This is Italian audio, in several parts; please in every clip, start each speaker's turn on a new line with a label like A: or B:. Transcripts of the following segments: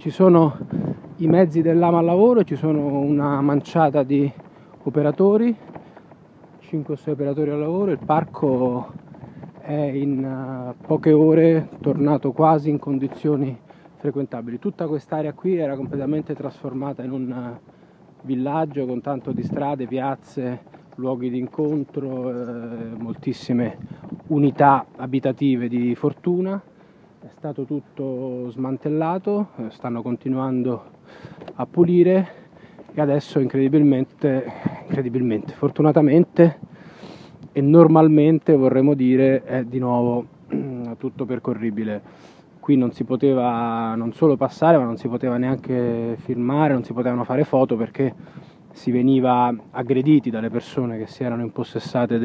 A: ci sono i mezzi dell'AMA al lavoro, ci sono una manciata di operatori, 5 o 6 operatori al lavoro. Il parco è in poche ore tornato quasi in condizioni frequentabili. Tutta quest'area qui era completamente trasformata in un villaggio con tanto di strade, piazze, luoghi di incontro, moltissime unità abitative di fortuna. È stato tutto smantellato, stanno continuando a pulire e adesso incredibilmente, fortunatamente e normalmente, vorremmo dire, è di nuovo tutto percorribile. Qui non si poteva non solo passare, ma non si poteva neanche filmare, non si potevano fare foto perché si veniva aggrediti dalle persone che si erano impossessate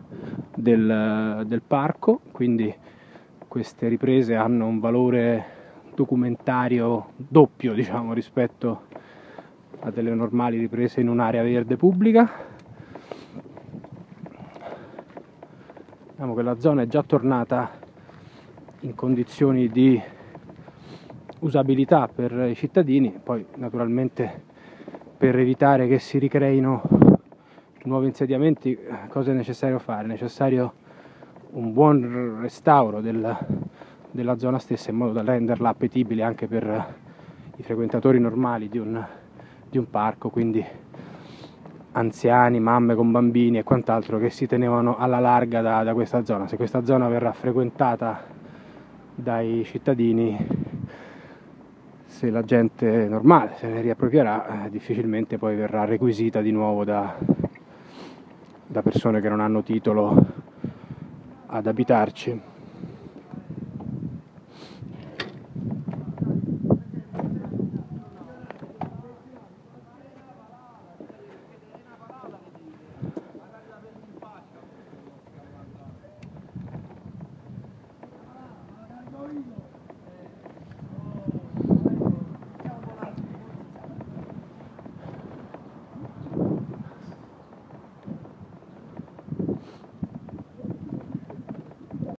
A: del parco. Quindi queste riprese hanno un valore documentario doppio, diciamo, rispetto a delle normali riprese in un'area verde pubblica. Vediamo che la zona è già tornata in condizioni di usabilità per i cittadini. Poi naturalmente, per evitare che si ricreino nuovi insediamenti, cosa è necessario fare? È necessario un buon restauro della zona stessa, in modo da renderla appetibile anche per i frequentatori normali di un parco, quindi anziani, mamme con bambini e quant'altro che si tenevano alla larga da questa zona. Se questa zona verrà frequentata dai cittadini, se la gente normale se ne riapproprierà, difficilmente poi verrà requisita di nuovo da persone che non hanno titolo ad abitarci.